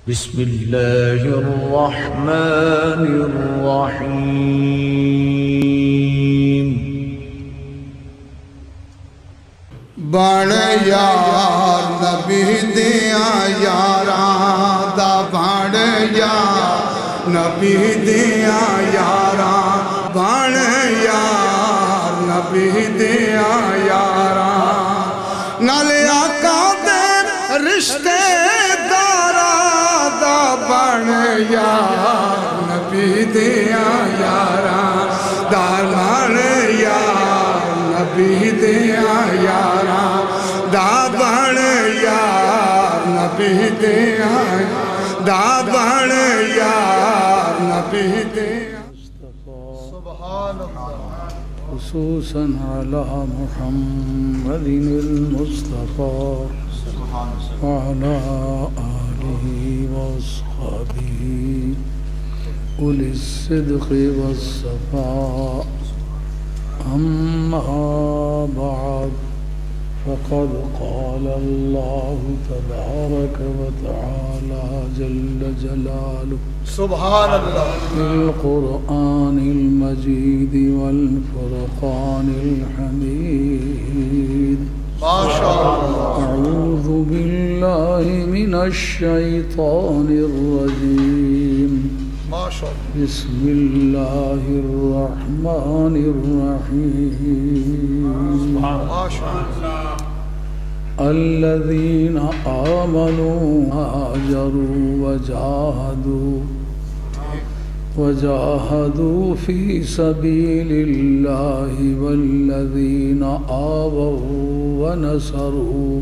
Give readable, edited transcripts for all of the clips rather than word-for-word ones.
بسم الله الرحمن الرحيم بن یار نبی دیا یاراں دا بن یار نبی دیا یاراں بن یار نبی دیا یاراں نال آقا دے رشتے بن یار نبی دیا یاراں دار بن یار نبی دیا یاراں دا بن یار نبی دیا دا بن یار نبی دیا سبحان اللہ خصوصاً علی محمد المصطفى وعلى آله وأصحابه أولي الصدق والصفاء أما بعد فقد قال الله تبارك وتعالى جل جلاله سبحان الله في القرآن المجيد والفرقان الحميد ما شاء الله أعوذ بالله من الشيطان الرجيم ما شاء الله بسم الله الرحمن الرحيم ما شاء الله الذين آمنوا هاجروا وجاهدوا في سبيل الله والذين آووا ونصروا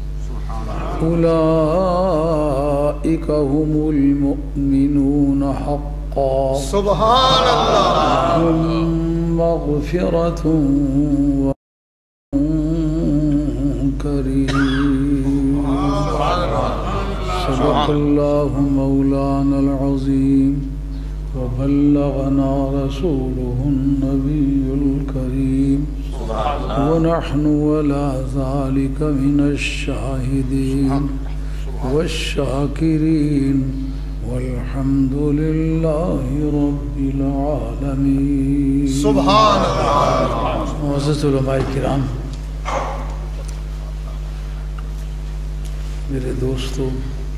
أولئك هم المؤمنون حقا سبحان الله هم مغفرة وكريم صدق الله مولانا العظيم وبلغنا رسوله النبي الكريم ونحن ولا ذلك من الشاهدين والشاكرين والحمد لله رب العالمين سبحان الله معزز علماء کرام میرے دوستوں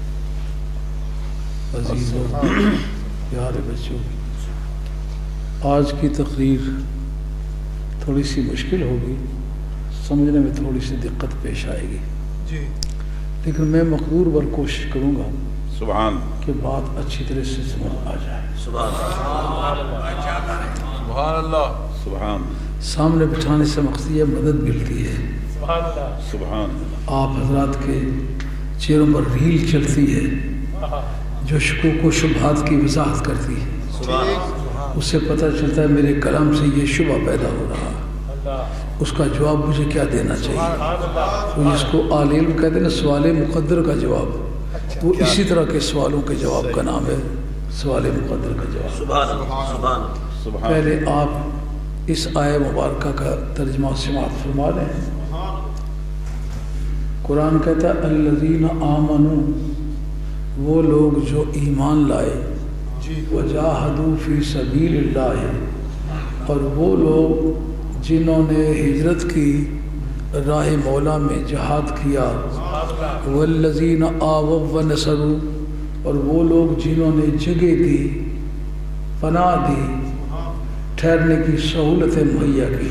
عزیزوں پیارے بچوں آج کی تقریر تھوڑی سی مشکل ہوگی سمجھنے میں تھوڑی سی دقت پیش آئے گی جی لیکن میں مقدور بر کوشش کروں گا سبحان کہ بات اچھی طرح سے سمجھ آ جائے سبحان اللہ سبحان سامنے بٹھانے سے مقصد یہ مدد ملتی ہے سبحان اللہ سبحان آپ حضرات کے چہروں پر ریل چلتی ہے جو شکوک و شبہات کی وضاحت کرتی ہے اس سے پتہ چلتا ہے میرے کلام سے یہ شبہ پیدا ہو رہا اس کا جواب مجھے کیا دینا چاہیے وہ جس کو عال علم کہتے ہیں نا سوال مقدر کا جواب وہ اسی طرح کے سوالوں کے جواب کا نام ہے سوال مقدر کا جواب پہلے آپ اس آیہ مبارکہ کا ترجمہ سماعت فرما لیں قرآن کہتا ہے الذین آمنوا وہ لوگ جو ایمان لائے وجاہدوا فی سبیل اللہ اور وہ لوگ جنہوں نے ہجرت کی راہ مولا میں جہاد کیا والذین آووا ونصروا اور وہ لوگ جنہوں نے جگہ دی پناہ دی ٹھہرنے کی سہولتیں مہیا کی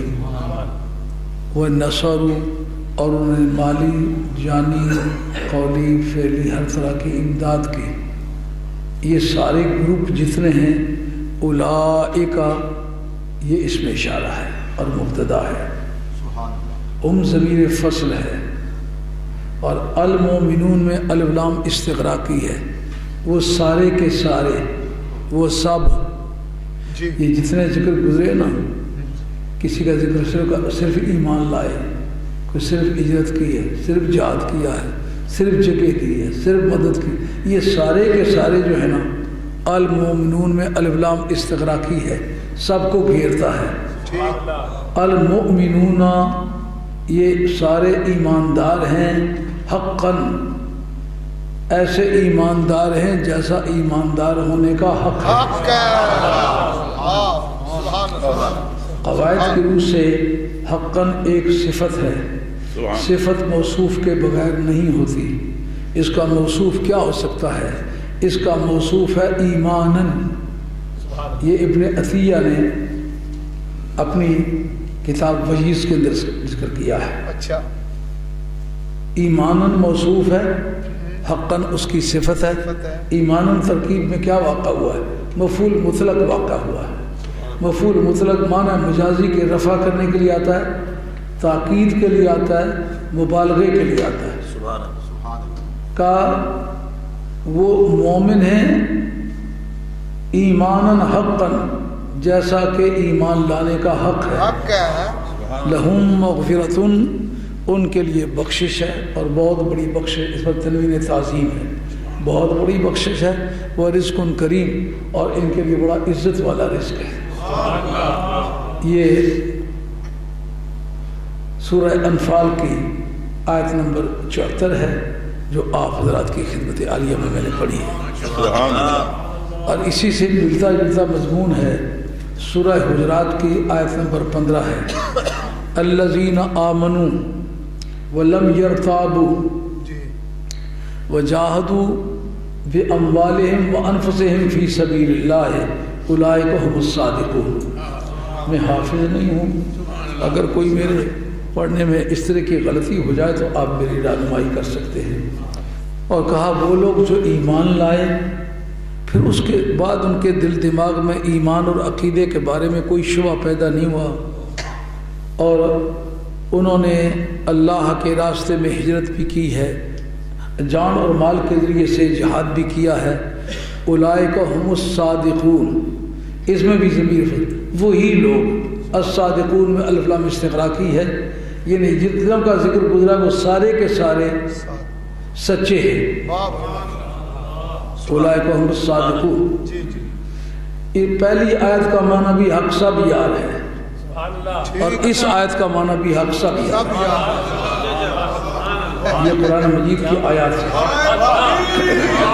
ونصروا اور انہوں نے مالی جانی قولی فعلی ہر طرح کی امداد کی یہ سارے گروپ جتنے ہیں اولئکا یہ اس میں اشارہ ہے اور مبتدا ہے ضمیر فصل ہے اور المؤمنون میں الف لام استغراقی ہے وہ سارے کے سارے وہ سب یہ جتنے ذکر گزرے نا کسی کا ذکر صرف ایمان لائے کوئی صرف ہجرت کی ہے صرف جہاد کیا ہے صرف جگہ کی ہے صرف مدد کی یہ سارے کے سارے جو ہے نا المؤمنون میں الف لام استغراقی ہے سب کو گھیرتا ہے المؤمنون یہ سارے ایماندار ہیں حقاً ایسے ایماندار ہیں جیسا ایماندار ہونے کا حق ہے۔ قواعد کی روح سے حقاً ایک صفت ہے، صفت موصوف کے بغیر نہیں ہوتی۔ اس کا موصوف کیا ہو سکتا ہے؟ اس کا موصوف ہے ایماناً۔ یہ ابن عطیہ نے اپنی کتاب وجیز کے اندر ذکر کیا ہے۔ اچھا، ایماناً موصوف ہے، حقاً اس کی صفت ہے۔ ایماناً ترکیب میں کیا واقع ہوا ہے؟ مفعول مطلق واقع ہوا ہے۔ مفعول مطلق معنی مجازی کے رفع کرنے کے لیے آتا ہے، تاکید کے لیے آتا ہے، مبالغے کے لیے آتا ہے۔ کا وہ مومن ہیں ایماناً حقاً، جیسا کہ ایمان لانے کا حق ہے۔ لہم مغفرتن، ان کے لیے بخشش ہے، اور بہت بڑی بخشش، اس پر تنوین تعظیم ہے، بہت بڑی بخشش ہے۔ وہ رزق کریم، اور ان کے لیے بڑا عزت والا رزق ہے۔ یہ سورہ انفال کی آیت نمبر 74 ہے، جو آپ حضرات کی خدمت عالیہ میں میں نے پڑھی ہے، اور اسی سے ملتا جلتا مضمون ہے سورہ حجرات کی آیت نمبر 15 ہے۔ الذین آمنوا ولم یرتابوا وجاہدوا باموالہم وانفسہم فی سبیل اللہ اولئک ھم الصادقون۔ میں حافظ نہیں ہوں، اگر کوئی میرے پڑھنے میں اس طرح کی غلطی ہو جائے تو آپ میری رہنمائی کر سکتے ہیں۔ اور کہا وہ لوگ جو ایمان لائے، پھر اس کے بعد ان کے دل دماغ میں ایمان اور عقیدے کے بارے میں کوئی شبہ پیدا نہیں ہوا، اور انہوں نے اللہ کے راستے میں ہجرت بھی کی ہے، جان اور مال کے ذریعے سے جہاد بھی کیا ہے۔ اولئک ھم الصادقون، اس میں بھی ضمیر وہی لوگ، الصادقون میں الف لام استغراقی ہے، یعنی جتنا کا ذکر گزرا وہ سارے کے سارے سچے ہیں۔ اولئک ھم الصادقون، یہ پہلی آیت کا معنی بھی حق سب یار ہے، اور اس آیت کا معنی بھی حق سب یار۔ یہ قرآن مجید کی آیات ہے۔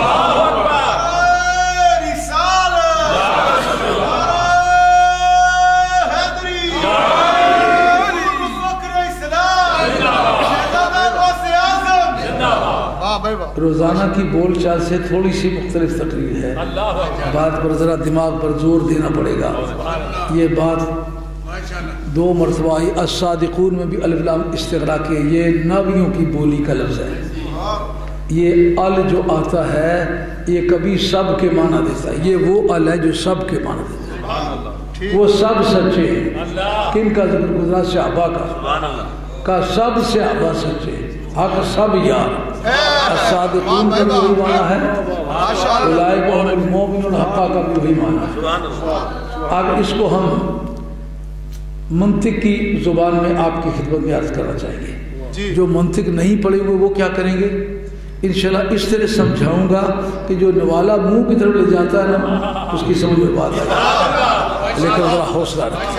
روزانہ کی بول چال سے تھوڑی سی مختلف تقریر ہے، بات پر ذرا دماغ پر زور دینا پڑے گا۔ یہ بات 2 مرتبہ آئی، الصادقون میں بھی الف لام استغراقی ہے، یہ نبیوں کی بولی کا لفظ ہے۔ یہ ال جو آتا ہے یہ کبھی سب کے معنی دیتا ہے، یہ وہ ال ہے جو سب کے معنی دیتا ہے۔ وہ سب سچے ہیں، کن کا ذکر گزرا؟ صحابہ کا سب صحابہ سچے ہیں۔ حق سب یار، الصادقون کا بھی وہی معنی ہے، اولئک ھم المؤمنون حقا کا بھی وہی معنی ہے۔ اب اس کو ہم منطق کی زبان میں آپ کی خدمت میں عرض کرنا چاہیے۔ جو منطق نہیں پڑھے ہوئے وہ کیا کریں گے؟ انشاءاللہ اس طرح سمجھاؤں گا کہ جو نوالا منہ کی طرف لے جاتا ہے نا، اس کی سمجھ میں بات ہے، لیکن ذرا حوصلہ رکھیں۔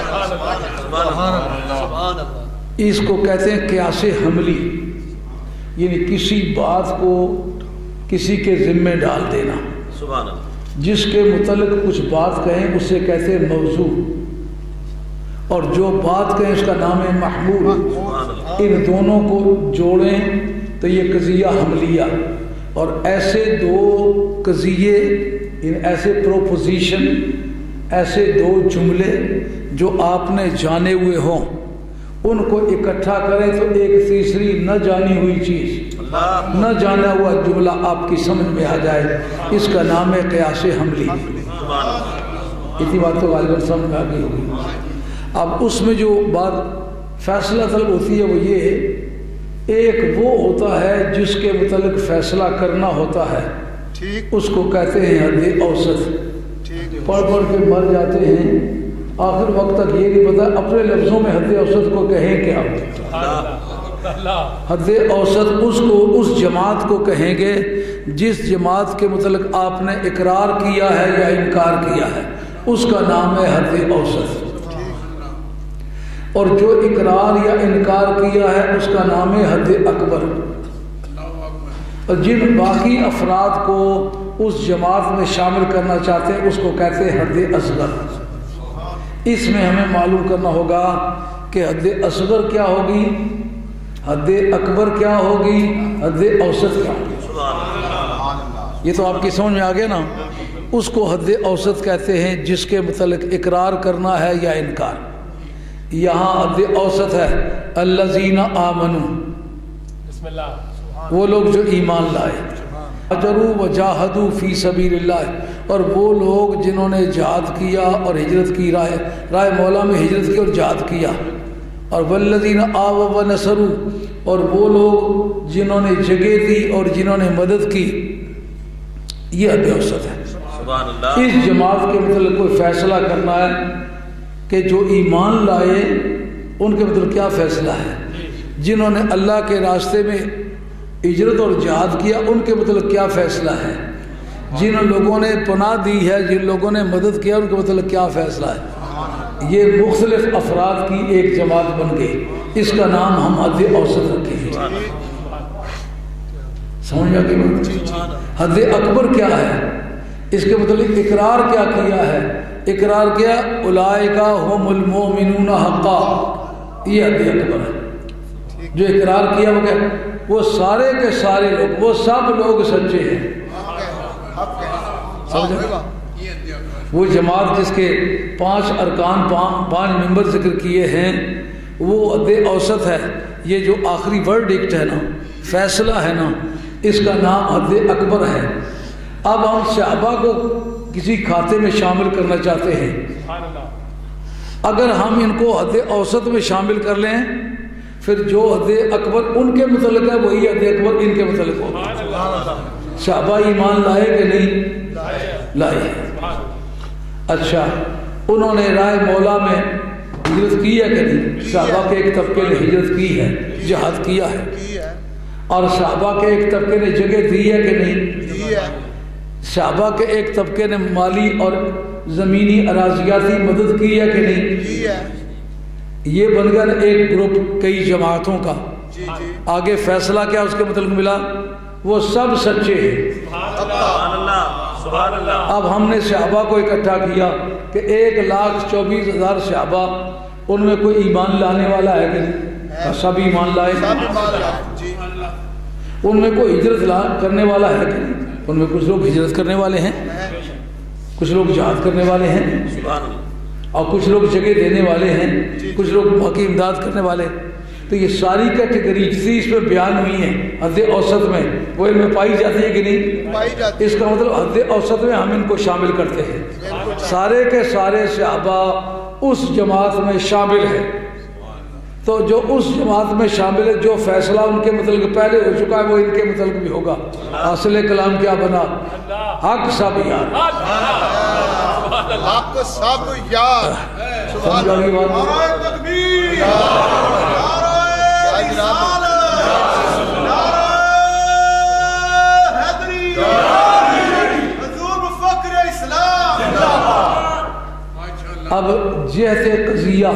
اس کو کہتے ہیں قیاس حملی، یعنی کسی بات کو کسی کے ذمہ ڈال دینا۔ جس کے متعلق کچھ بات کہیں اسے کہتے ہیں موضوع، اور جو بات کہیں اس کا نام ہے محمول۔ ان دونوں کو جوڑیں تو یہ قضیہ حملیہ، اور ایسے 2 قضیے، ایسے پروپوزیشن، ایسے 2 جملے جو آپ نے جانے ہوئے ہوں، ان کو اکٹھا کریں تو ایک تیسری نہ جانی ہوئی چیز، نہ جانا ہوا جملہ آپ کی سمجھ میں آ جائے، اس کا نام ہے قیاس حملی۔ اتنی بات تو غالباً سمجھ میں آ گئی ہوگی۔ اب اس میں جو بات فیصلہ طلب ہوتی ہے وہ یہ ہے، ایک وہ ہوتا ہے جس کے متعلق فیصلہ کرنا ہوتا ہے، اس کو کہتے ہیں حد اوسط۔ پڑھ پڑھ کے مر جاتے ہیں، آخر وقت تک یہ نہیں پتا اپنے لفظوں میں حد اوسط کو کہیں کیا۔ حد اوسط اس جماعت کو کہیں گے جس جماعت کے متعلق آپ نے اقرار کیا ہے یا انکار کیا ہے، اس کا نام ہے حد اوسط۔ اور جو اقرار یا انکار کیا ہے اس کا نام ہے حد اکبر۔ اور جن باقی افراد کو اس جماعت میں شامل کرنا چاہتے ہیں اس کو کہتے ہیں حد اصغر۔ اس میں ہمیں معلوم کرنا ہوگا کہ حد اصغر کیا ہوگی، حد اکبر کیا ہوگی، حد اوسط کیا ہوگی۔ یہ تو آپ کی سمجھ میں آ گیا نا۔ اس کو حد اوسط کہتے ہیں جس کے متعلق اقرار کرنا ہے یا انکار۔ یہاں حد اوسط ہے الذین آمنوا، بسم اللہ، وہ لوگ جو ایمان لائے، اجروا وجاہدوا فی سبیل اللہ، اور وہ لوگ جنہوں نے جہاد کیا اور ہجرت کی، راہ مولا میں ہجرت کی اور جہاد کیا، اور والذین آووا ونصروا، اور وہ لوگ جنہوں نے جگہ دی اور جنہوں نے مدد کی۔ یہ حد اوسط ہے۔ سبحان اللہ۔ اس جماعت کے متعلق کوئی فیصلہ کرنا ہے کہ جو ایمان لائے ان کے متعلق کیا فیصلہ ہے، جنہوں نے اللہ کے راستے میں ہجرت اور جہاد کیا ان کے متعلق کیا فیصلہ ہے، جن لوگوں نے پناہ دی ہے، جن لوگوں نے مدد کیا ان کے متعلق کیا فیصلہ ہے۔ یہ مختلف افراد کی ایک جماعت بن گئی، اس کا نام ہم حد اوسط رکھیں گے۔ سمجھ آ گئی؟ حد اکبر کیا ہے، اس کے متعلق اقرار کیا کیا ہے، اقرار کیا اولئک هم المؤمنون حقا، یہ حد اکبر ہے۔ جو اقرار کیا وہ کیا، وہ سارے کے سارے لوگ، وہ سب لوگ سچے ہیں۔ سمجھا؟ وہ جماعت جس کے 5 ارکان 5 ممبر ذکر کیے ہیں وہ حد اوسط ہے۔ یہ جو آخری ورڈکٹ ہے نا، فیصلہ ہے نا، اس کا نام حد اکبر ہے۔ اب ہم صحابہ کو کسی کھاتے میں شامل کرنا چاہتے ہیں، اگر ہم ان کو حد اوسط میں شامل کر لیں پھر جو حد اکبر ان کے متعلق ہے وہی حد اکبر ان کے متعلق ہوگا۔ صحابہ ایمان لائے کہ نہیں لائے؟ اچھا، انہوں نے راہ مولا میں ہجرت کی ہے کہ نہیں؟ صحابہ کے ایک طبقے نے ہجرت کی ہے، جہاد کیا ہے، اور صحابہ کے ایک طبقے نے جگہ دی ہے کہ نہیں؟ صحابہ کے ایک طبقے نے مالی اور زمینی اراضیاتی مدد کی ہے کہ نہیں؟ یہ بن گیا ایک گروپ کئی جماعتوں کا۔ آگے فیصلہ کیا اس کے متعلق ملا، وہ سب سچے ہیں۔ اب ہم نے صحابہ کو اکٹھا کیا کہ 1,24,000 صحابہ، ان میں کوئی ایمان لانے والا ہے کہ نہیں؟ سب ایمان لائے۔ ان میں کوئی ہجرت کرنے والا ہے کہ نہیں؟ ان میں کچھ لوگ ہجرت کرنے والے ہیں، کچھ لوگ جہاد کرنے والے ہیں، اور کچھ لوگ جگہ دینے والے ہیں، کچھ لوگ باقی امداد کرنے والے۔ تو یہ ساری کیٹیگری جتنی اس پہ بیان ہوئی ہیں حد اوسط میں، وہ ان میں پائی جاتی ہے کہ نہیں؟ اس کا مطلب حد اوسط میں ہم ان کو شامل کرتے ہیں۔ سارے کے سارے صحابہ اس جماعت میں شامل ہیں، تو جو اس جماعت میں شامل ہے، جو فیصلہ ان کے متعلق پہلے ہو چکا ہے وہ ان کے متعلق بھی ہوگا۔ حاصل کلام کیا بنا؟ حق سب یار۔ حق سب یار۔ سمجھ آ گئی بات؟ حضور مفکر-ے-اسلام۔ اب جہت قضیہ،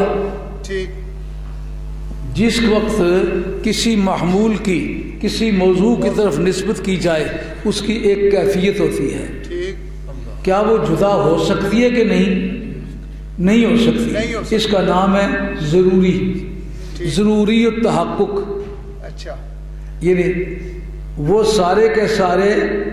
جس وقت کسی محمول کی کسی موضوع کی طرف نسبت کی جائے اس کی ایک کیفیت ہوتی ہے۔ کیا وہ جدا ہو سکتی ہے کہ نہیں ہو سکتی؟ اس کا نام ہے ضروری تحقق۔ اچھا، یعنی وہ سارے کے سارے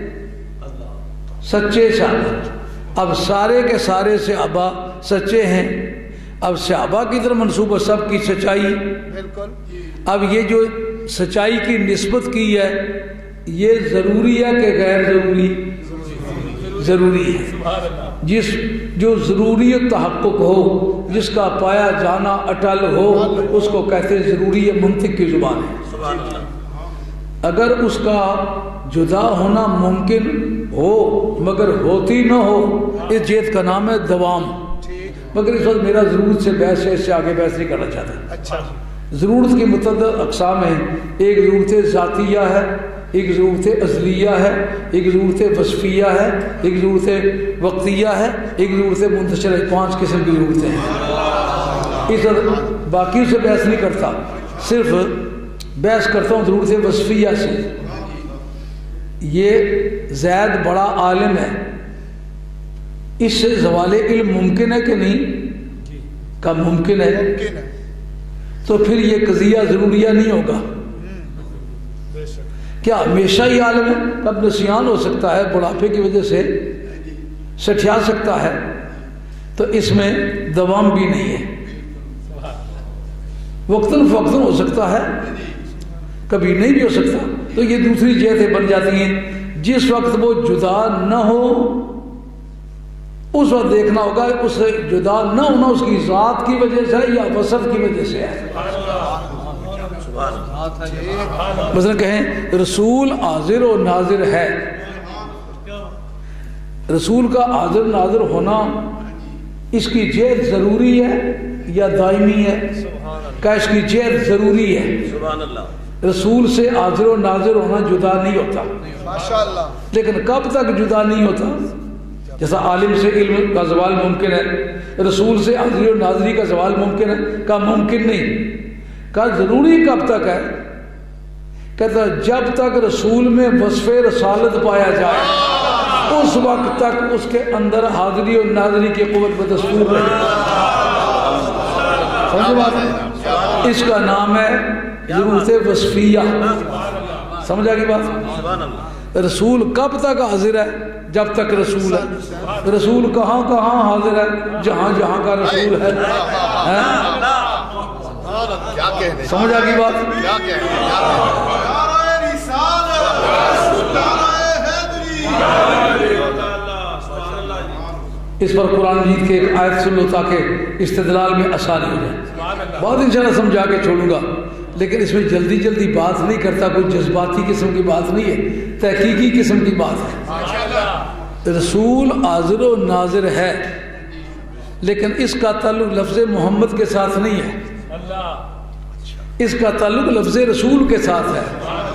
سچے صحابہ، اب سارے کے سارے صحابہ سچے ہیں، اب صحابہ کی طرف منسوب سب کی سچائی۔ اب یہ جو سچائی کی نسبت کی ہے یہ ضروری ہے کہ غیر ضروری؟ ضروری ہے۔ جو ضروری تحقق ہو، جس کا پایا جانا اٹل ہو، اس کو کہتے ہیں ضروری منطق کی زبان ہے۔ اگر اس کا جدا ہونا ممکن ہو مگر ہوتی نہ ہو، اس جہت کا نام ہے دوام۔ مگر اس وقت میرا ضرورت سے بحث ہے، اس سے آگے بحث نہیں کرنا چاہتا۔ اچھا، ضرورت کی متعدد اقسام ہیں۔ ایک ضرورت ذاتیہ ہے، ایک ضرورت ازلیہ ہے، ایک ضرورت وصفیہ ہے، ایک ضرورت وقتیہ ہے، ایک ضرورت منتشر ہے۔ 5 قسم کی ضرورتیں ہیں۔ اس وقت باقی سے بحث نہیں کرتا، صرف بحث کرتا ہوں ضرورت وصفیہ سے۔ یہ زید بڑا عالم ہے، اس سے زوال علم ممکن ہے کہ نہیں؟ کب ممکن ہے؟ ممکن ہے۔ تو پھر یہ قضیہ ضروریہ نہیں ہوگا۔ کیا ہمیشہ ہی عالم ہے؟ کب نسیان ہو سکتا ہے، بڑھاپے کی وجہ سے سٹھیا سکتا ہے، تو اس میں دوام بھی نہیں ہے، وقتاً فوقتاً ہو سکتا ہے، کبھی نہیں بھی ہو سکتا۔ تو یہ دوسری جہتیں بن جاتی ہیں۔ جس وقت وہ جدا نہ ہو اس وقت دیکھنا ہوگا اس سے جدا نہ ہونا اس کی ذات کی وجہ سے یا وصف کی وجہ سے ہے۔ مثلا کہیں رسول حاضر و ناظر ہے، رسول کا حاضر ناظر ہونا اس کی جہت ضروری ہے یا دائمی ہے؟ کہ اس کی جہت ضروری ہے۔ رسول سے حاضر و ناظر ہونا جدا نہیں ہوتا، ماشاءاللہ، لیکن کب تک جدا نہیں ہوتا؟ جیسا عالم سے علم کا زوال ممکن ہے، رسول سے حاضری و ناظری کا زوال ممکن ہے، کا ممکن نہیں، کا ضروری کب تک ہے؟ کہتا جب تک رسول میں وصف رسالت پایا جائے اس وقت تک اس کے اندر حاضری و ناظری کی قوت بدستور رہے۔ سمجھے بات؟ اس کا نام ہے ضرورت وصفیہ۔ سمجھا کی بات؟ رسول کب تک حاضر ہے؟ جب تک رسول ہے۔ رسول کہاں کہاں حاضر ہے؟ جہاں جہاں کا رسول ہے۔ سمجھا کی بات؟ اس پر قرآن مجید کے ایک آیت سن لو تاکہ استدلال میں آسانی ہو جائے۔ بہت انشاءاللہ سمجھا کے چھوڑوں گا، لیکن اس میں جلدی جلدی بات نہیں کرتا، کوئی جذباتی قسم کی بات نہیں ہے، تحقیقی قسم کی بات ہے۔ رسول حاضر و ناظر ہے، لیکن اس کا تعلق لفظ محمد کے ساتھ نہیں ہے، اس کا تعلق لفظ رسول کے ساتھ ہے۔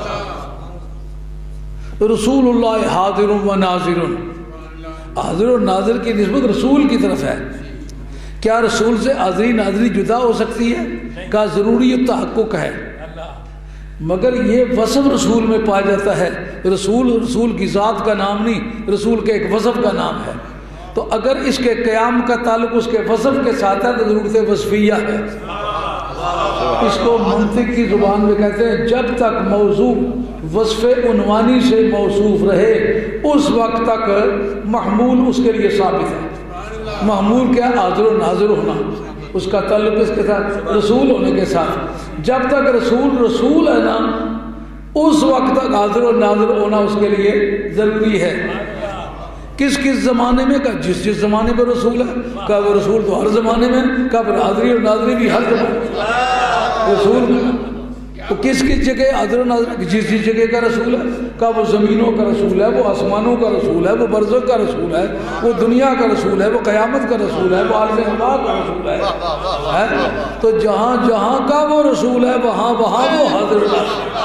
رسول اللہ حاضر و ناظر، حاضر و ناظر کی نسبت رسول کی طرف ہے۔ کیا رسول سے حاضری ناظری جدا ہو سکتی ہے؟ کا ضروری تحقق ہے، مگر یہ وصف رسول میں پایا جاتا ہے۔ رسول کی ذات کا نام نہیں، رسول کے ایک وصف کا نام ہے۔ تو اگر اس کے قیام کا تعلق اس کے وصف کے ساتھ ہے تو ضرورت وصفیہ ہے۔ اس کو منطق کی زبان میں کہتے ہیں جب تک موضوع وصف عنوانی سے موصوف رہے اس وقت تک محمول اس کے لیے ثابت ہے۔ محمول کیا؟ حاضر و ناظر ہونا، اس کا تعلق اس کے ساتھ رسول ہونے کے ساتھ۔ جب تک رسول ہے نا اس وقت تک حاضر و ناظر ہونا اس کے لیے ضروری ہے۔ کس زمانے میں؟ کہ جس زمانے پر رسول ہے، کہ وہ رسول تو ہر زمانے میں، کہ حاضری اور ناظری بھی ہر زمانے رسول۔ تو کس جگہ حاضر و ناظر؟ جس جگہ کا رسول ہے، کہ وہ زمینوں کا رسول ہے، وہ آسمانوں کا رسول ہے، وہ برزخ کا رسول ہے، وہ دنیا کا رسول ہے، وہ قیامت کا رسول ہے، وہ عالم ارواح کا رسول ہے۔ تو جہاں جہاں کا وہ رسول ہے وہاں وہاں وہ حاضر و ناظر۔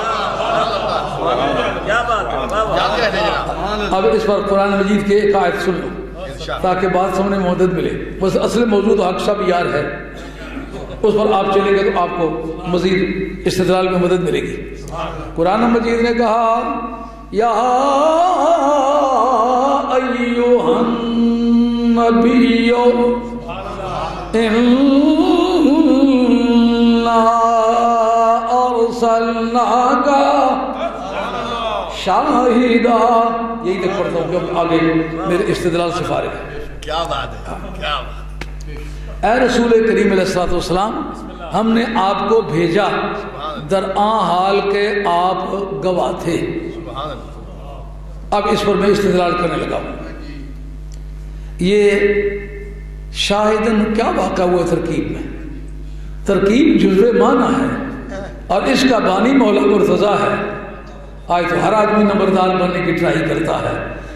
اب اس پر قرآن مجید کے ایک آیت سن لو تاکہ بات سمجھنے میں مدد ملے۔ بس اصل موضوع حق سب یار ہے، اس پر آپ چلیں گے تو آپ کو مزید استدلال میں مدد ملے گی۔ قرآن مجید نے کہا یا ایھا النبی انا ارسلناک شاہدہ۔ یہی تک پڑھتا ہوں کہ آگے میرے استدلال سے فارغ ہے۔ کیا بات ہے، کیا بات۔ اے رسول کریم علیہ السلام، ہم نے آپ کو بھیجا درآں حال کے آپ گواہ تھے۔ اب اس پر میں استدلال کرنے لگا ہوں۔ یہ شاہدن کیا واقع ہوا ترکیب میں؟ ترکیب جزو معنی ہے اور اس کا بانی مولا مرتضیٰ ہے۔ آج تو ہر آدمی نمبردار بننے کی ٹرائی کرتا ہے۔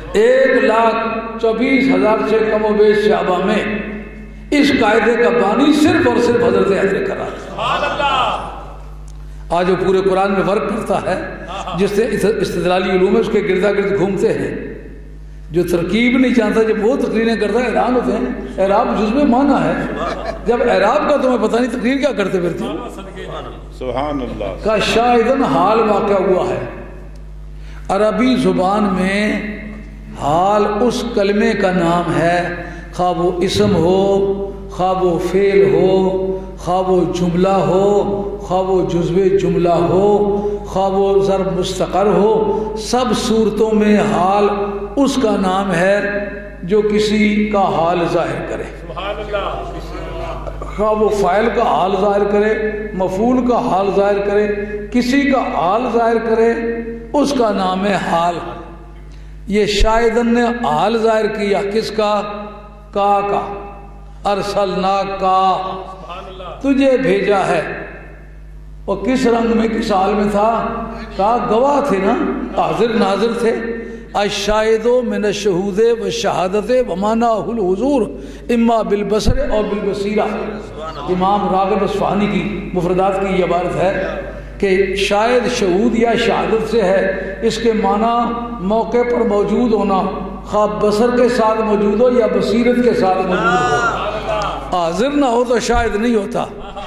1,24,000 سے کم و بیش صحابہ میں اس قاعدے کا بانی صرف اور صرف حضرت حضرت کرا۔ آج وہ پورے قرآن میں ورک کرتا ہے، جس سے استدلالی علوم ہے اس کے گردا گرد گھومتے ہیں۔ جو ترکیب نہیں جانتا جب وہ تقریریں کرتا ہے حیران ہوتے ہیں۔ اعراب جزو معنی ہے، جب اعراب کا تمہیں پتہ نہیں تقریر کیا کرتے پھرتے ہو۔ سبحان اللہ کا شاہدن حال واقع ہوا ہے۔ عربی زبان میں حال اس کلمے کا نام ہے، خواہ وہ اسم ہو، خواہ وہ فعل ہو، خواہ وہ جملہ ہو، خواہ وہ جزو جملہ ہو، خواہ وہ ضرب مستقر ہو، سب صورتوں میں حال اس کا نام ہے جو کسی کا حال ظاہر کرے۔ خواہ وہ فاعل کا حال ظاہر کرے، مفعول کا حال ظاہر کرے، کسی کا حال ظاہر کرے، اس کا نام ہے حال۔ یہ شاہدن نے حال ظاہر کیا کس کا؟ کا ارسلنا کا، تجھے بھیجا ہے۔ اور کس رنگ میں، کس حال میں تھا؟ کا گواہ تھے نا، حاضر ناظر تھے۔ الشاہد من الشہود والشہادت ومعناہ الحضور اما بالبصر اور بالبصیرہ۔ امام راغب اصفہانی کی مفردات کی یہ عبارت ہے کہ شاہد شہود یا شہادت سے ہے، اس کے معنی موقع پر موجود ہونا، خواہ بصر کے ساتھ موجود ہو یا بصیرت کے ساتھ موجود ہو۔ حاضر نہ ہو تو شاہد نہیں ہوتا۔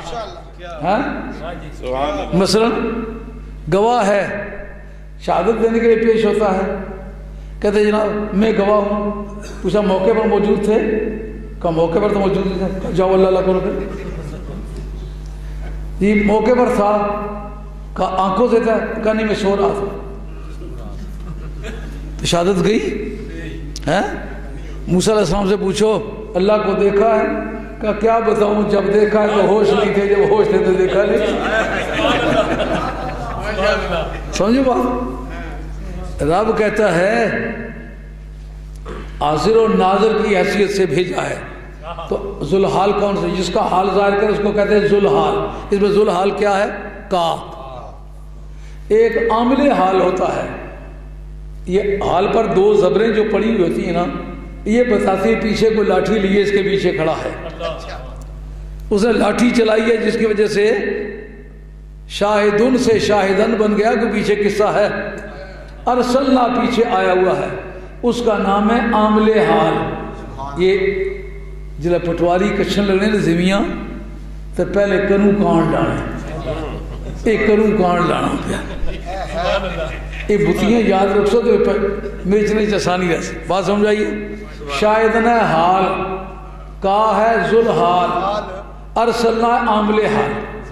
مثلا گواہ ہے، شہادت دینے کے لیے پیش ہوتا ہے، کہتے جناب میں گواہ ہوں۔ پوچھا موقع پر موجود تھے؟ کہا موقع پر تو موجود تھے، جاؤ اللہ اللہ کرو پھر۔ یہ موقع پر تھا، کہا آنکھوں سے تھا، کہا نہیں میں سو رہا تھا۔ تو شہادت گئی ہے؟ موسیٰ علیہ السلام سے پوچھو اللہ کو دیکھا ہے؟ کہا کیا بتاؤں، جب دیکھا ہے تو ہوش نہیں تھے، جب ہوش تھے تو دیکھا نہیں۔ سمجھو بات؟ رب کہتا ہے حاضر و ناظر کی حیثیت سے بھیجا ہے۔ تو ذوالحال کون سے؟ جس کا حال ظاہر کرے اس کو کہتے ہیں ذوالحال۔ اس میں ذوالحال کیا ہے؟ کا۔ ایک عامل حال ہوتا ہے، یہ حال پر دو زبریں جو پڑی ہوئی ہوتی ہیں نا، یہ بتاتی ہے پیچھے کوئی لاٹھی لیے اس کے پیچھے کھڑا ہے، اس نے لاٹھی چلائی ہے جس کی وجہ سے شاہدن سے شاہدن بن گیا، کہ پیچھے قصہ ہے۔ ارسلنا پیچھے آیا ہوا ہے، اس کا نام ہے عامل حال۔ یہ جلے پٹواری کچھن لگنے نے زمیاں تو پہلے کنو کان ڈانے، ایک کنو کان ڈانا پیا، یہ بتیاں یاد رکھ سو تو میچنے چسانی رہے۔ بات سمجھائیے، شاہدن ہے حال، کا ہے ذوالحال، ارسلنا عامل حال۔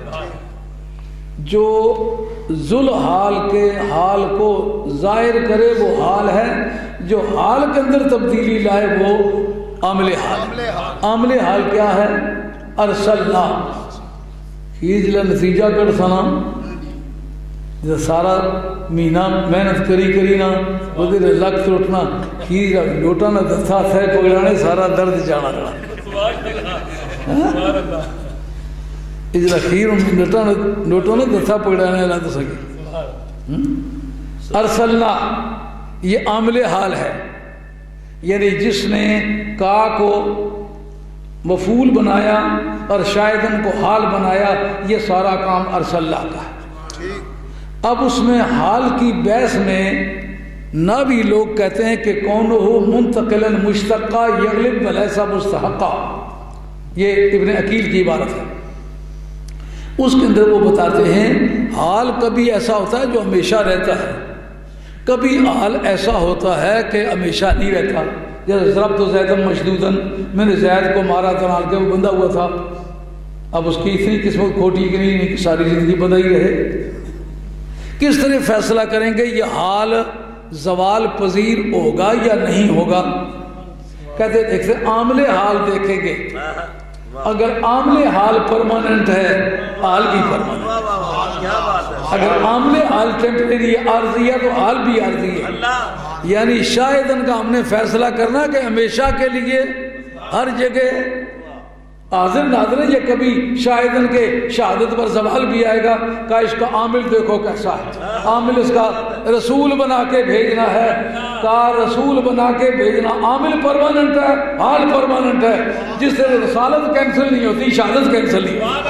جو ذوالحال کے حال کو ظاہر کرے وہ حال ہے، جو حال کے اندر تبدیلی لائے وہ عامل حال۔ عامل حال کیا ہے؟ ارسلنا۔ یہ جلہ نتیجہ کر سنا جو سارا مہینہ محنت کری نا ادھر لگ تو اٹھنا کھیر لوٹا نہ دتھا تھے پکڑانے سارا درد جانا اجلا خیر لوٹا نہ دتھا پکڑانے لا تو سکے۔ ارسلنا یہ عامل حال ہے، یعنی جس نے کا کو مفعول بنایا اور شاہدن کو حال بنایا، یہ سارا کام ارسلنا کا ہے۔ اب اس میں حال کی بحث میں نہ بھی لوگ کہتے ہیں کہ کون ہو منتقلا مشتقہ یغلب ولیسا مستحقہ، یہ ابن عقیل کی عبارت ہے۔ اس کے اندر وہ بتاتے ہیں حال کبھی ایسا ہوتا ہے جو ہمیشہ رہتا ہے، کبھی حال ایسا ہوتا ہے کہ ہمیشہ نہیں رہتا۔ جیسے ضربت زیدن مشدودن، میں نے زید کو مارا تنال کے وہ بندہ ہوا تھا، اب اس کی اتنی قسمت کھوٹی کہ نہیں کہ ساری زندگی بندہ ہی رہے۔ کس طرح فیصلہ کریں گے یہ حال زوال پذیر ہوگا یا نہیں ہوگا؟ کہتے دیکھتے عامل حال دیکھیں گے، اگر عامل حال پرماننٹ ہے حال بھی پرماننٹ، اگر عامل حال ٹیمپریری عارضی ہے تو حال بھی عارضی ہے۔ یعنی شاہدن کا ہم نے فیصلہ کرنا کہ ہمیشہ کے لیے ہر جگہ حاضر ناظر ہے، یہ کبھی شاہدن کے شہادت پر زوال بھی آئے گا۔ کہ اس کا عامل دیکھو کیسا ہے، عامل اس کا رسول بنا کے بھیجنا ہے، کا رسول بنا کے بھیجنا، عامل پرماننٹ ہے، حال پرماننٹ ہے۔ جس سے رسالت کینسل نہیں ہوتی، شہادت کینسل نہیں ہوتی۔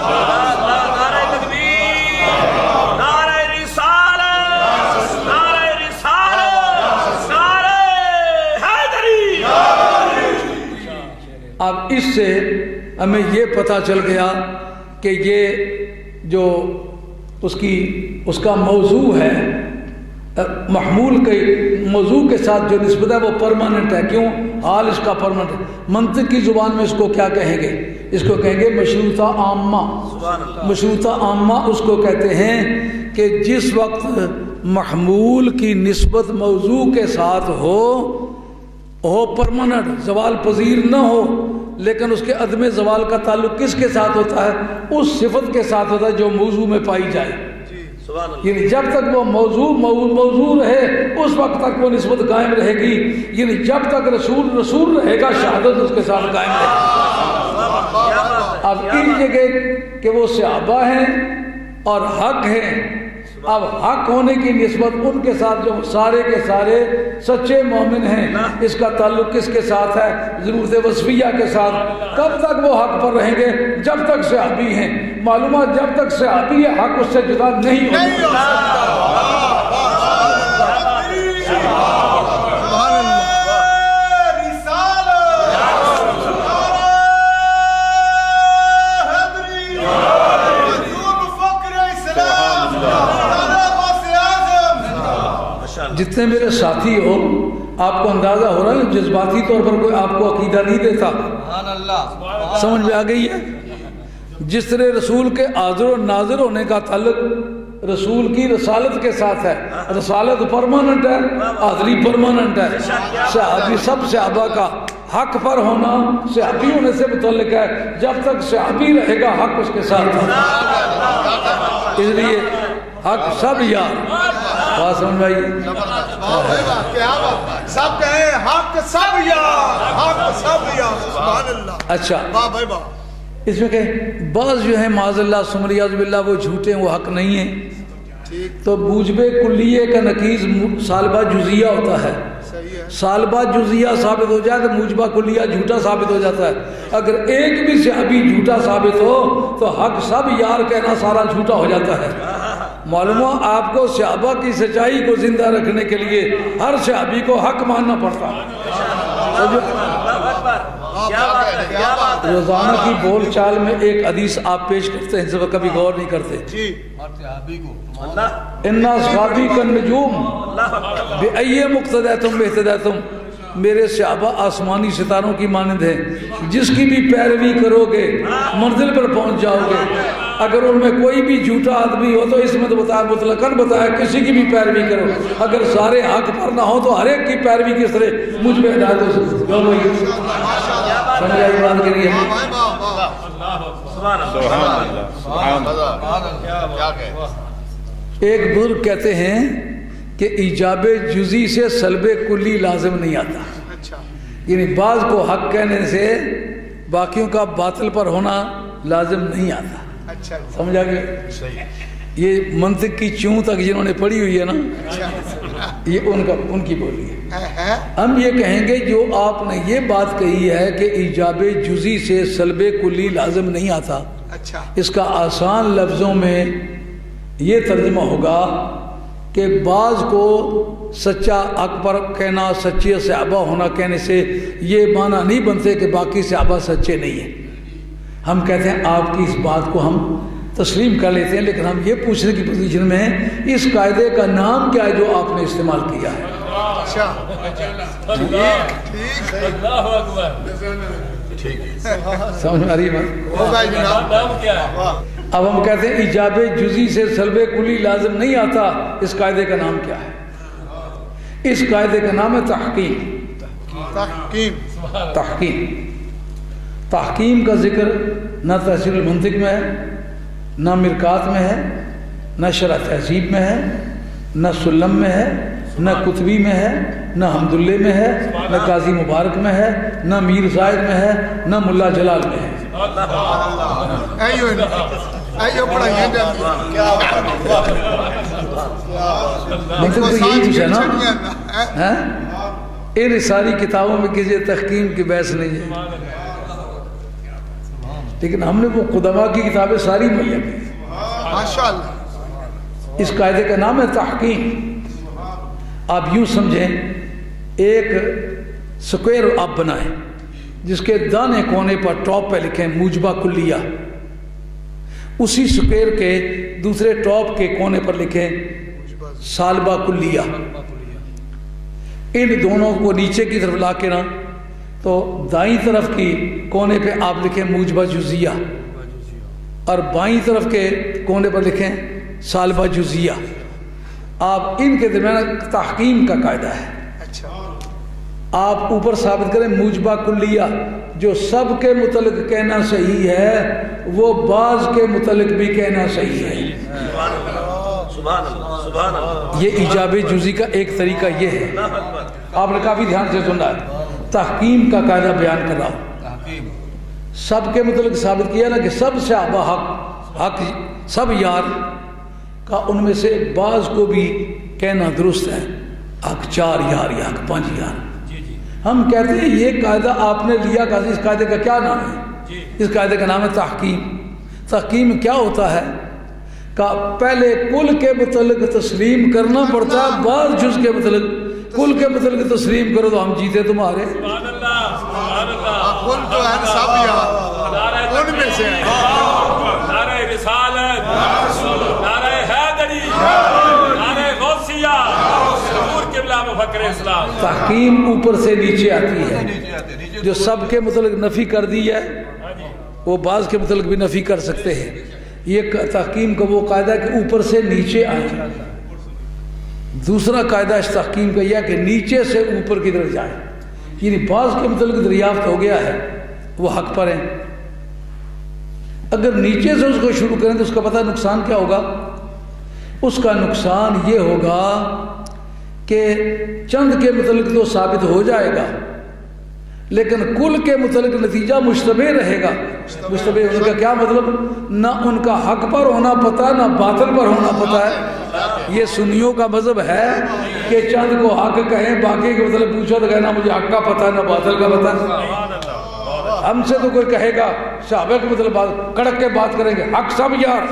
اب اس سے ہمیں یہ پتہ چل گیا کہ یہ جو اس کا موضوع ہے محمول کے موضوع کے ساتھ جو نسبت ہے وہ پرماننٹ ہے. کیوں؟ حال اس کا پرماننٹ ہے. منطق کی زبان میں اس کو کیا کہیں گے؟ اس کو کہیں گے مشروطہ عامہ. مشروطہ عامہ اس کو کہتے ہیں کہ جس وقت محمول کی نسبت موضوع کے ساتھ ہو پرماننٹ، زوال پذیر نہ ہو، لیکن اس کے عدم زوال کا تعلق کس کے ساتھ ہوتا ہے؟ اس صفت کے ساتھ ہوتا ہے جو موضوع میں پائی جائے. یعنی جب تک وہ موضوع رہے اس وقت تک وہ نسبت قائم رہے گی. یعنی جب تک رسول رہے گا شہادت اس کے ساتھ قائم رہے گی. اب ان جگہ کہ وہ صحابہ ہیں اور حق ہیں، اب حق ہونے کی نسبت ان کے ساتھ جو سارے کے سارے سچے مومن ہیں، اس کا تعلق کس کے ساتھ ہے؟ ضرورت وصفیہ کے ساتھ. کب تک وہ حق پر رہیں گے؟ جب تک صحابی ہیں. معلومات جب تک صحابی ہے حق اس سے جدا نہیں ہوگا. جتنے میرے ساتھی ہو آپ کو اندازہ ہو رہا ہے جذباتی طور پر کوئی آپ کو عقیدہ نہیں دیتا. سمجھ میں آ گئی ہے؟ جس طرح رسول کے حاضر و ناظر ہونے کا تعلق رسول کی رسالت کے ساتھ ہے. رسالت پرماننٹ ہے، حاضری پرماننٹ ہے. صحابی سب صحابہ کا حق پر ہونا صحابی ہونے سے متعلق ہے. جب تک صحابی رہے گا حق اس کے ساتھ ہے. اس لیے حق سب یار. بات سمجھ میں آئی؟ سب کہیں حق سب یار، حق سب یار. سبحان اللہ. اچھا اس میں کہ بعض جو ہیں معاذ اللہ سمریاض باللہ وہ جھوٹے ہیں، وہ حق نہیں ہیں. تو موجب کلیے کا نقیض سالبہ جزیہ ہوتا ہے. سالبہ جزیہ ثابت ہو جائے تو موجبہ کلیہ جھوٹا ثابت ہو جاتا ہے. اگر ایک بھی صحابی جھوٹا ثابت ہو تو حق سب یار کہنا سارا جھوٹا ہو جاتا ہے. معلوم ہو آپ کو صحابہ کی سچائی کو زندہ رکھنے کے لیے ہر صحابی کو حق ماننا پڑتا ہے. روزانہ کی بول چال میں ایک حدیث آپ پیش کرتے ہیں، اس پر کبھی غور نہیں کرتے. اِنَّا اصحابی کالنجوم بِأَيِّ مُقْتَدَیتُم بِاہْتَدَیتُم. میرے صحابہ آسمانی ستاروں کی مانند ہیں، جس کی بھی پیروی کرو گے منزل پر پہنچ جاؤ گے. اگر ان میں کوئی بھی جھوٹا آدمی ہو تو اس میں تو بتایا مطلقاً بتایا کسی کی بھی پیروی کرو. اگر سارے حق پر نہ ہو تو ہر ایک کی پیروی کس طرح مجھ پہ ہدایت ہو سکتی. سمجھا یہ بات کے لیے ایک بزرگ کہتے ہیں کہ ایجاب جزی سے سلب کلی لازم نہیں آتا. یعنی بعض کو حق کہنے سے باقیوں کا باطل پر ہونا لازم نہیں آتا. سمجھا گیا؟ یہ منطق کی چوں تک جنہوں نے پڑھی ہوئی ہے نا یہ ان کی بولی ہے. ہم یہ کہیں گے جو آپ نے یہ بات کہی ہے کہ ایجاب جزی سے سلب کلی لازم نہیں آتا، اس کا آسان لفظوں میں یہ ترجمہ ہوگا کہ بعض کو سچا حق پر کہنا، سچے صحابہ ہونا کہنے سے یہ معنی نہیں بنتے کہ باقی صحابہ سچے نہیں ہیں. ہم کہتے ہیں آپ کی اس بات کو ہم تسلیم کر لیتے ہیں، لیکن ہم یہ پوچھنے کی پوزیشن میں ہیں اس قاعدے کا نام کیا ہے جو آپ نے استعمال کیا ہے. سمجھ میں آ رہی ہے؟ اب ہم کہتے ہیں ایجاب جزی سے سلب کلی لازم نہیں آتا، اس قاعدے کا نام کیا ہے؟ اس قاعدے کا نام ہے تحقیم. تحقیم کا ذکر نہ تحصیل المنطق میں ہے، نہ مرکات میں ہے، نہ شرح تہذیب میں ہے، نہ سلم میں ہے، نہ کتبی میں ہے، نہ حمداللہ میں ہے، نہ قاضی مبارک میں ہے، نہ میر زائد میں ہے، نہ ملا جلال میں ہے. منطق تو یہی کچھ ہے نا. ان ساری کتابوں میں کسی تحقیم کی بحث نہیں ہے، لیکن ہم نے وہ قدماء کی کتابیں ساری مہیا کی. اس قاعدے کا نام ہے تحقیم. آپ یوں سمجھیں ایک سکویر آپ بنائیں جس کے دانے کونے پر ٹاپ پہ لکھیں موجبہ کلیہ، اسی سکویر کے دوسرے ٹاپ کے کونے پر لکھیں سالبہ کلیہ، ان دونوں کو نیچے کی طرف لا کے نا تو دائیں طرف کی کونے پہ آپ لکھیں موجبہ جزیہ اور بائیں طرف کے کونے پر لکھیں سالبہ جزیہ. آپ ان کے درمیان تحقیم کا قاعدہ ہے. آپ اوپر ثابت کریں موجبہ کلیہ، جو سب کے متعلق کہنا صحیح ہے وہ بعض کے متعلق بھی کہنا صحیح ہے. یہ ایجاب جزی کا ایک طریقہ یہ ہے. آپ نے کافی دھیان سے سنا ہے. تحقیم کا قاعدہ بیان کر رہا ہوں. سب کے متعلق ثابت کیا نا کہ سب صحابہ حق سب یار کا ان میں سے بعض کو بھی کہنا درست ہے. حق 4 یار یا حق 5 یار. ہم کہتے ہیں یہ قاعدہ آپ نے لیا کہ اس قاعدے کا کیا نام ہے؟ اس قاعدے کا نام ہے تحقیم. تحقیم کیا ہوتا ہے کہ پہلے کل کے متعلق تسلیم کرنا پڑتا ہے، بعض جز کے متعلق. کل کے متعلق تسلیم کرو تو ہم جیتے تمہارے. سبحان اللہ سبحان اللہ. کل تو ہے سب یار ان میں سے ہیں. نعرہ رسالت، نعرہ حیدری، نعرہ غوثیہ، حضور قبلہ مفکر-ے-اسلام. تحقیم اوپر سے نیچے آتی ہے. جو سب کے متعلق نفی کر دی ہے وہ بعض کے متعلق بھی نفی کر سکتے ہیں. یہ تحقیم کا وہ قاعدہ ہے کہ اوپر سے نیچے آئے. دوسرا قاعدہ اس تحقیم کا یہ ہے کہ نیچے سے اوپر کی طرف جائے. یعنی بعض کے متعلق دریافت ہو گیا ہے وہ حق پر ہیں، اگر نیچے سے اس کو شروع کریں تو اس کا پتہ نقصان کیا ہوگا؟ اس کا نقصان یہ ہوگا کہ چند کے متعلق تو ثابت ہو جائے گا لیکن کل کے متعلق نتیجہ مشتبہ رہے گا. مشتبہ ہونے کا کیا مطلب؟ نہ ان کا حق پر ہونا پتہ نہ باطل پر ہونا پتہ ہے. یہ سنیوں کا مذہب ہے کہ چند کو حق کہیں، باقی کے مطلب پوچھو تو کہنا مجھے حق کا پتہ نہ باطل کا پتہ. ہم سے تو کوئی کہے گا صحابہ کے مطلب کڑک کے بات کریں گے حق سب یار،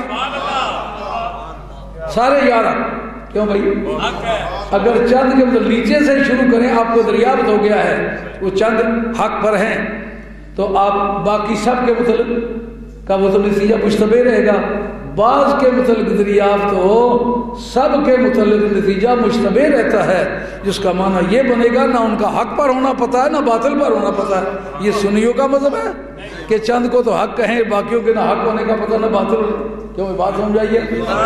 سارے یار. کیوں بھائی؟ اگر چند کے مطلب نیچے سے شروع کریں آپ کو دریافت ہو گیا ہے وہ چند حق پر ہیں تو آپ باقی سب کے متعلق کا وہ تو نتیجہ مشتبہ رہے گا. بعض کے متعلق دریافت ہو سب کے متعلق نتیجہ مشتبہ رہتا ہے، جس کا معنی یہ بنے گا نہ ان کا حق پر ہونا پتہ ہے نہ باطل پر ہونا پتہ ہے. یہ سنیوں کا مذہب ہے کہ چند کو تو حق کہیں باقیوں کے نہ حق ہونے کا پتہ نہ باطل. کیوں بات سمجھائیے؟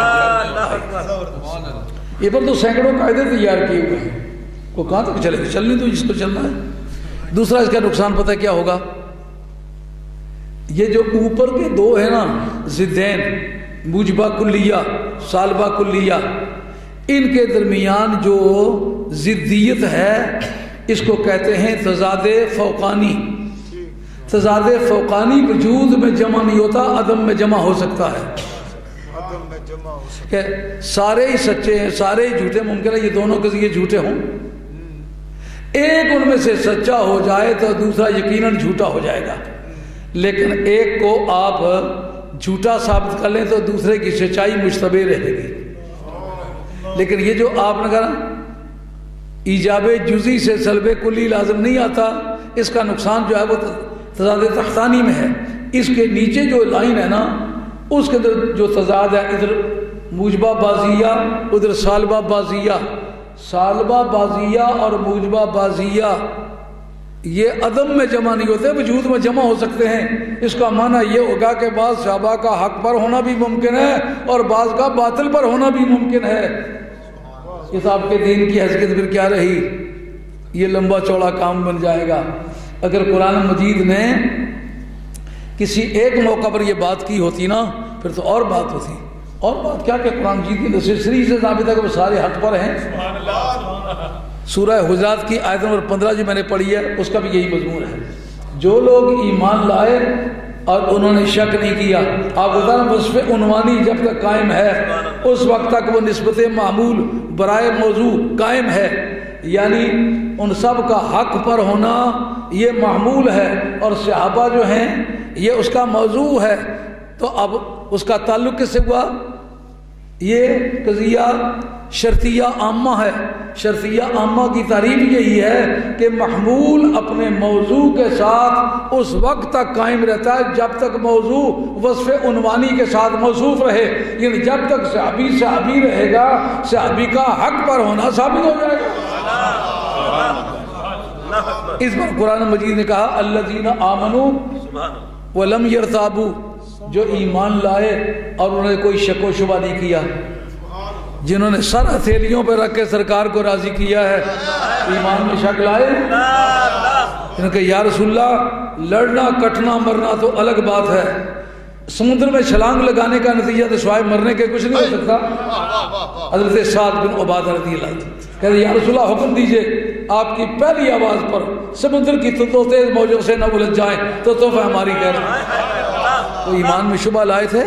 یہ پر تو سینکڑوں قاعدے تیار کیے ہوئے ہیں. وہ کہاں تک چلے گا؟ چلنی تو جس کو چلنا ہے. دوسرا اس کا نقصان پتہ کیا ہوگا؟ یہ جو اوپر کے دو ہیں نا ضدین، موجبہ کلیہ سالبہ کلیہ، ان کے درمیان جو ضدیت ہے اس کو کہتے ہیں تضاد فوقانی. تضاد فوقانی وجود میں جمع نہیں ہوتا، عدم میں جمع ہو سکتا ہے. کہ سارے ہی سچے ہیں سارے ہی جھوٹے، ممکن ہے یہ دونوں قضیے جھوٹے ہوں. ایک ان میں سے سچا ہو جائے تو دوسرا یقیناً جھوٹا ہو جائے گا، لیکن ایک کو آپ جھوٹا ثابت کر لیں تو دوسرے کی سچائی مشتبہ رہے گی. لیکن یہ جو آپ نے کہا ایجاب جزی سے سلب کلی لازم نہیں آتا، اس کا نقصان جو ہے وہ تضاد تحتانی میں ہے. اس کے نیچے جو لائن ہے نا اس کے اندر جو تضاد ہے، ادھر موجبہ بازیہ ادھر سالبہ بازیہ. سالبہ بازیہ اور موجبہ بازیہ یہ عدم میں جمع نہیں ہوتے، وجود میں جمع ہو سکتے ہیں. اس کا معنی یہ ہوگا کہ بعض صحابہ کا حق پر ہونا بھی ممکن ہے اور بعض کا باطل پر ہونا بھی ممکن ہے. اس آپ کے دین کی حیثیت پھر کیا رہی؟ یہ لمبا چوڑا کام بن جائے گا. اگر قرآن مجید نے کسی ایک موقع پر یہ بات کی ہوتی نا پھر تو اور بات ہوتی. اور بات کیا کہ قرآن مجید کی نصری سے ثابت ہے کہ وہ سارے حق پر ہیں. سورہ حجرات کی آیت نمبر 15 جو میں نے پڑھی ہے اس کا بھی یہی مضمون ہے. جو لوگ ایمان لائے اور انہوں نے شک نہیں کیا، آپ بتا رہے وصف عنوانی جب تک قائم ہے اس وقت تک وہ نسبت معمول برائے موضوع قائم ہے. یعنی ان سب کا حق پر ہونا یہ معمول ہے اور صحابہ جو ہیں یہ اس کا موضوع ہے. تو اب اس کا تعلق کس سے ہوا؟ یہ قضیہ شرطیہ عامہ ہے. شرطیہ عامہ کی تعریف یہی ہے کہ محمول اپنے موضوع کے ساتھ اس وقت تک قائم رہتا ہے جب تک موضوع وصف عنوانی کے ساتھ موصوف رہے. یعنی جب تک صحابی صحابی رہے گا صحابی کا حق پر ہونا ثابت ہو جائے گا. اس پر قرآن مجید نے کہا الذین آمنوا ولم یرتابوا، جو ایمان لائے اور انہوں نے کوئی شک و شبہ نہیں کیا، جنہوں نے سر ہتھیلیوں پہ رکھ کے سرکار کو راضی کیا ہے. ایمان میں شک لائے انہوں نے کہا یا رسول اللہ لڑنا کٹنا مرنا تو الگ بات ہے، سمندر میں چھلانگ لگانے کا نتیجہ تو سوائے مرنے کے کچھ نہیں ہو سکتا. حضرت سعد بن عبادہ رضی اللہ عنہ کہتے یا رسول اللہ حکم دیجئے آپ کی پہلی آواز پر سمندر کی تو تیز موجوں سے نہ الجھ جائیں تو تحفہ ہماری خیر. تو ایمان میں شبہ لائے تھے.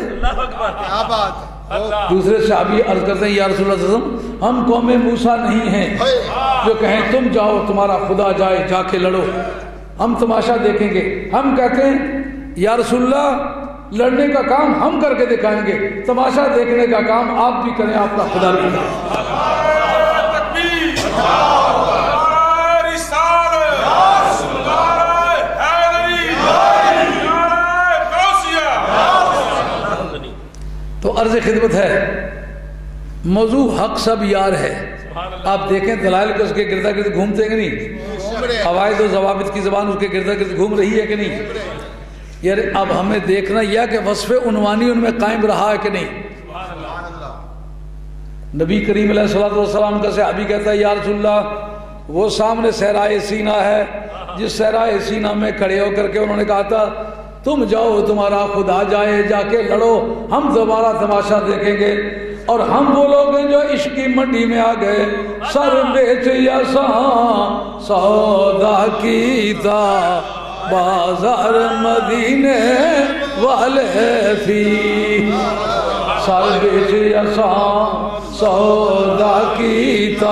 دوسرے صحابی عرض کرتے ہیں یا رسول اللہ صلی اللہ علیہ وسلم ہم قوم موسیٰ نہیں ہیں جو کہیں تم جاؤ تمہارا خدا جائے جا کے لڑو، ہم تماشا دیکھیں گے. ہم کہتے ہیں یا رسول اللہ لڑنے کا کام ہم کر کے دکھائیں گے، تماشا دیکھنے کا کام آپ بھی کریں، آپ کا خدا بھی کریں. تو عرض خدمت ہے موضوع حق سب یار ہے. آپ دیکھیں دلائل کو اس کے گردا گرد گھومتے ہیں کہ نہیں؟ قواعد و ضوابط کی زبان اس کے گردا گرد گھوم رہی ہے کہ نہیں؟ یار اب ہمیں دیکھنا یہ کہ وصف عنوانی ان میں قائم رہا ہے کہ نہیں. نبی کریم علیہ الصلوۃ والسلام کا صحابی کہتا ہے یا رسول اللہ وہ سامنے صحرائے سینا ہے جس صحرائے سینا میں کھڑے ہو کر کے انہوں نے کہا تھا تم جاؤ تمہارا خدا جائے جا کے لڑو، ہم دوبارہ تماشا دیکھیں گے. اور ہم وہ لوگ ہیں جو عشق کی منڈی میں آ گئے، سر بیچ یا سودا کیتا بازار مدینے والے تھی، سر بیچ یا سودا کیتا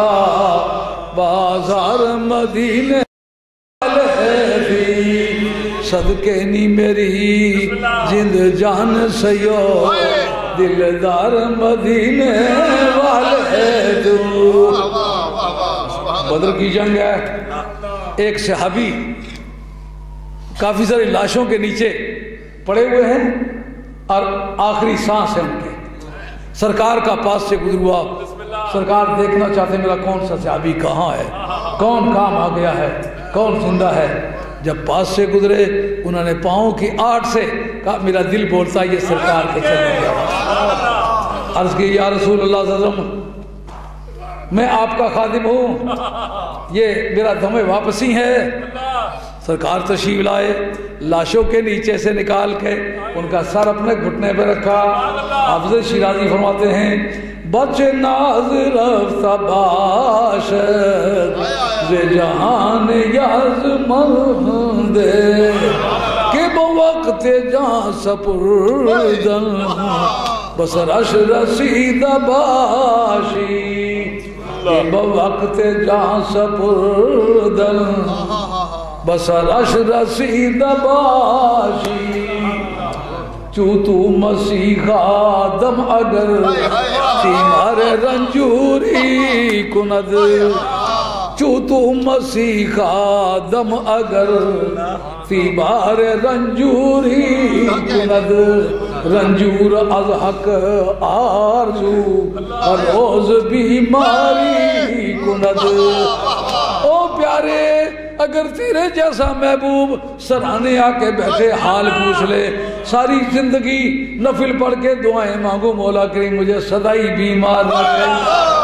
بازار مدینے والے تھی، صدقے نی میری جند جان سیو دلدار مدینے والے تو. بدر کی جنگ ہے، ایک صحابی کافی ساری لاشوں کے نیچے پڑے ہوئے ہیں اور آخری سانس ہے ان کے. سرکار کا پاس سے گزر ہوا، سرکار دیکھنا چاہتے میرا کون سا صحابی کہاں ہے، کون کام آ گیا ہے، کون زندہ ہے. جب پاس سے گزرے انہوں نے پاؤں کی آٹھ سے کہا میرا دل بولتا ہے یہ سرکار کے چلنے گیا. عرض کی یا رسول اللہ صلی اللہ علیہ وسلم میں آپ کا خادم ہوں، یہ میرا دم واپسی ہے. سرکار تشریف لائے، لاشوں کے نیچے سے نکال کے ان کا سر اپنے گھٹنے پہ رکھا. حافظ شیرازی فرماتے ہیں بچ ناز رفتہ باشد زِ جہان یزمند کہ بوقت جہاں سپردن بس رش رسید باشی، کہ بوقت جہاں سپردن بس رش رسید باشی. چوتو مسیحا دم اگر تیمار رنجوری کند، چوتو مسیحا دم اگر تیمار رنجوری کند، رنجور از حق آرزو ہر روز بیماری کند. او پیارے اگر تیرے جیسا محبوب سرانے آ کے بیٹھے حال پوچھ لے، ساری زندگی نفل پڑھ کے دعائیں مانگو مولا کریم مجھے سدائی بیمار نہ کرے.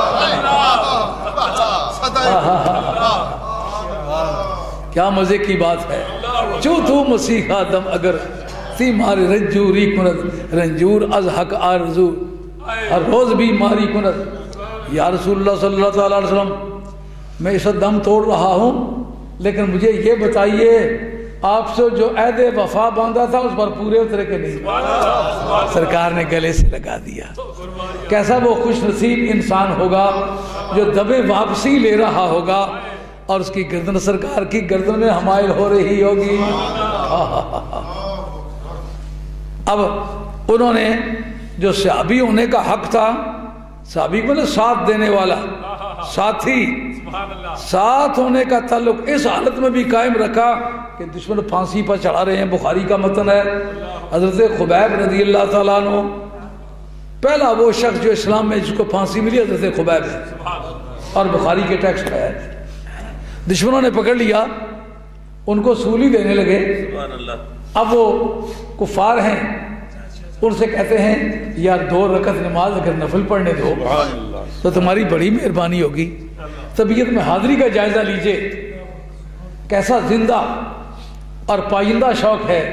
کیا مزے کی بات ہے. جو تو مسیحا دم اگر تیمار رنجوری کند، رنجور از حق آرزو ہر روز بیماری کند. یا رسول اللہ صلی اللہ علیہ وسلم میں اس دم توڑ رہا ہوں، لیکن مجھے یہ بتائیے آپ سے جو عہد وفا باندھا تھا اس پر پورے اترے کے نہیں؟ سرکار نے گلے سے لگا دیا. کیسا وہ خوش نصیب انسان ہوگا جو دبے واپسی لے رہا ہوگا اور اس کی گردن سرکار کی گردن میں حمائل ہو رہی ہوگی. اب انہوں نے جو صحابی ہونے کا حق تھا صحابی کو ساتھ دینے والا، ساتھی، ساتھ ہونے کا تعلق اس حالت میں بھی قائم رکھا کہ دشمن پھانسی پر چڑھا رہے ہیں۔ بخاری کا متن ہے، حضرت خبیب رضی اللہ تعالیٰ عنہ پہلا وہ شخص جو اسلام میں جس کو پھانسی ملی حضرت خبیب ہے، اور بخاری کے ٹیکسٹ ہے۔ دشمنوں نے پکڑ لیا، ان کو سولی دینے لگے۔ اب وہ کفار ہیں، ان سے کہتے ہیں یار 2 رکعت نماز اگر نفل پڑھنے دو تو تمہاری بڑی مہربانی ہوگی۔ طبیعت میں حاضری کا جائزہ لیجئے، کیسا زندہ اور پائندہ شوق ہے،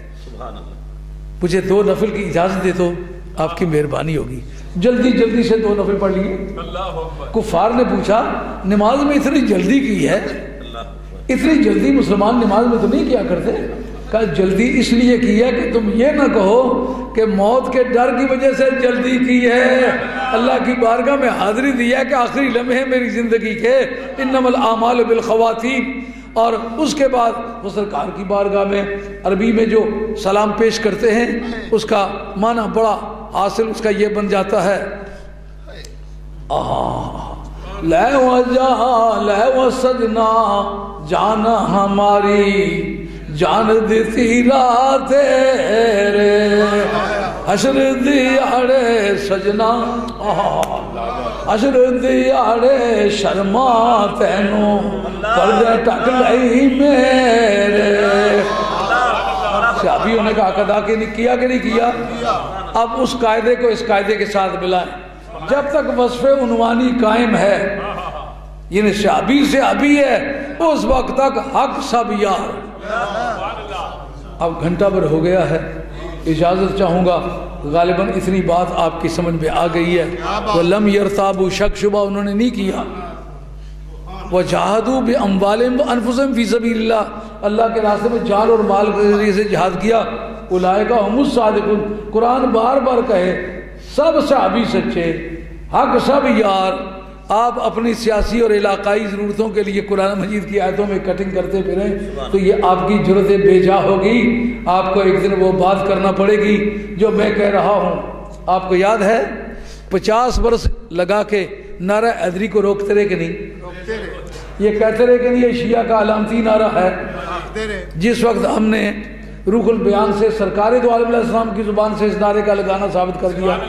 مجھے 2 نفل کی اجازت دے تو آپ کی مہربانی ہوگی۔ جلدی جلدی سے 2 نفل پڑھ لیے۔ کفار نے پوچھا نماز میں اتنی جلدی کی ہے، اتنی جلدی مسلمان نماز میں تو نہیں کیا کرتے؟ کہا جلدی اس لیے کی ہے کہ تم یہ نہ کہو کہ موت کے ڈر کی وجہ سے جلدی کی ہے، اللہ کی بارگاہ میں حاضری دی ہے کہ آخری لمحے میری زندگی کے، انما الاعمال بالخواتیم۔ اور اس کے بعد وہ سرکار کی بارگاہ میں عربی میں جو سلام پیش کرتے ہیں اس کا معنی بڑا حاصل اس کا یہ بن جاتا ہے، لے وجہ لے و سجنا جانا ہماری جان دیتی رات تیرے، حشر دیاڑے سجنا حشر دیاڑے شرما تینوں پردے ٹک لئی میرے۔ صحابیوں نے کہا ادا کہ نہیں کیا کہ نہیں کیا؟ اب اس قاعدے کو اس قاعدے کے ساتھ ملائیں، جب تک وصف عنوانی قائم ہے، یعنی صحابی صحابی ہے، اس وقت تک حق سب یار۔ اب گھنٹہ بھر ہو گیا ہے، اجازت چاہوں گا، غالباً اتنی بات آپ کی سمجھ میں آ گئی ہے۔ وَلَمْ يَرْتَابُوا شک شبہ انہوں نے نہیں کیا، وَجَاهَدُوا بِأَمْوَالِهِمْ وَأَنفُسِهِمْ فِي سَبِيلِ اللَّهِ، اللہ کے راستے میں جان اور مال کے ذریعے سے جہاد کیا۔ اولئک هم الصادقون، قرآن بار بار کہے سب صحابی سچے، حق سب یار۔ آپ اپنی سیاسی اور علاقائی ضرورتوں کے لیے قرآن مجید کی آیتوں میں کٹنگ کرتے پھریں تو یہ آپ کی جرت بے جا ہوگی، آپ کو ایک دن وہ بات کرنا پڑے گی جو میں کہہ رہا ہوں۔ آپ کو یاد ہے 50 برس لگا کے نعرہ حیدری کو روکتے رہے کہ نہیں؟ یہ کہتے رہے کہ نہیں یہ شیعہ کا علامتی نعرہ ہے۔ جس وقت ہم نے روح البیان سے سرکار دو عالم علیہ السلام کی زبان سے اس نعرے کا لگانا ثابت کر دیا،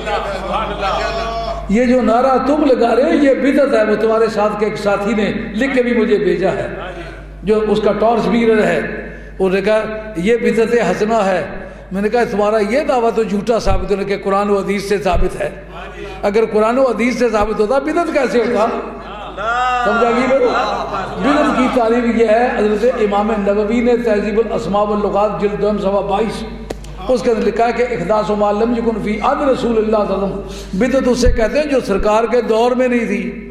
یہ جو نعرہ تم لگا رہے ہو یہ بدعت ہے، وہ تمہارے ساتھ کے ایک ساتھی نے لکھ کے بھی مجھے بھیجا ہے جو اس کا ٹارچ بیرر ہے، انہوں نے کہا یہ بدعت حسنہ ہے۔ میں نے کہا تمہارا یہ دعویٰ تو جھوٹا ثابت ہونے کہ قرآن و حدیث سے ثابت ہے، اگر قرآن و حدیث سے ثابت ہوتا بدعت کیسے ہوتا؟ سمجھا گی بدعت کی تعریف یہ ہے، حضرت امام نووی نے تہذیب الاسماء واللغات جلد 2 صفحہ 22 اس کے اندر لکھا ہے کہ احداث ما لم یکن فی عہد رسول اللہ صلی اللہ علیہ وسلم، بدعت اسے کہتے ہیں جو سرکار کے دور میں نہیں تھی۔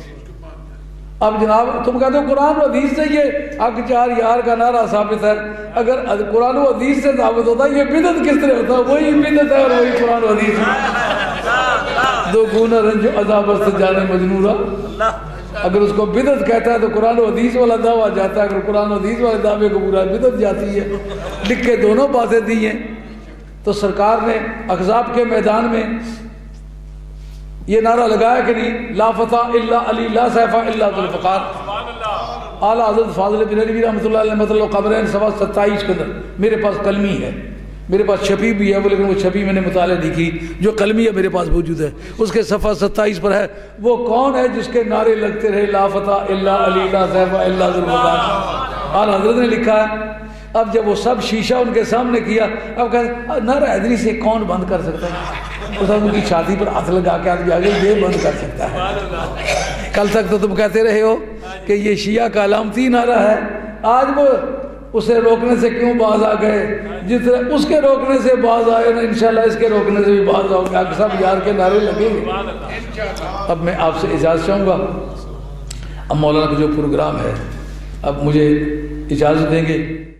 اب جناب تم کہتے ہو قرآن و حدیث سے یہ حق چار یار کا نعرہ ثابت ہے، اگر قرآن و حدیث سے ثابت ہوتا یہ بدعت کس طرح ہوتا؟ وہی بدعت ہے اور وہی قرآن و حدیث ہے۔ دو گونا رنج عذاب است جانے مجنورا، اگر اس کو بدعت کہتا ہے تو قرآن و حدیث والا دعویٰ جاتا ہے، اگر قرآن و حدیث والے دعوے کو پورا بدعت جاتی ہے۔ لکھ کے دونوں باتیں دی ہیں۔ تو سرکار نے احزاب کے میدان میں یہ نعرہ لگایا کہ نہیں، لا فتح الا علی لا سیف الا ذوالفقار۔ اعلیٰ حضرت فاضل بن علی رحمۃ اللہ علیہ مطلب قبرین صفحہ 27 کے اندر میرے پاس قلمی ہے، میرے پاس چھپی بھی ہے، لیکن وہ چھپی میں نے مطالعہ نہیں کی، جو قلمی ہے میرے پاس موجود ہے، اس کے صفحہ 27 پر ہے وہ کون ہے جس کے نعرے لگتے رہے لا فتح الا علی لا سیف الا ذوالفقار؟ اعلیٰ حضرت نے لکھا ہے۔ اب جب وہ سب شیشہ ان کے سامنے کیا، اب کہتے نعرہ حیدری سے کون بند کر سکتا ہے؟ اس ان کی چھاتی پر ہاتھ لگا کے آدمی آگے یہ بند کر سکتا ہے؟ کل تک تو تم کہتے رہے ہو کہ یہ شیعہ کا علامتی نعرہ ہے، آج وہ اسے روکنے سے کیوں باز آ گئے؟ جس طرح اس کے روکنے سے باز آئے نا، انشاءاللہ اس کے روکنے سے بھی باز آؤ گے، حق سب یار کے نعرے لگیں گے۔ اب میں آپ سے اجازت چاہوں گا، اب مولانا کا جو پروگرام ہے اب مجھے اجازت دیں گے؟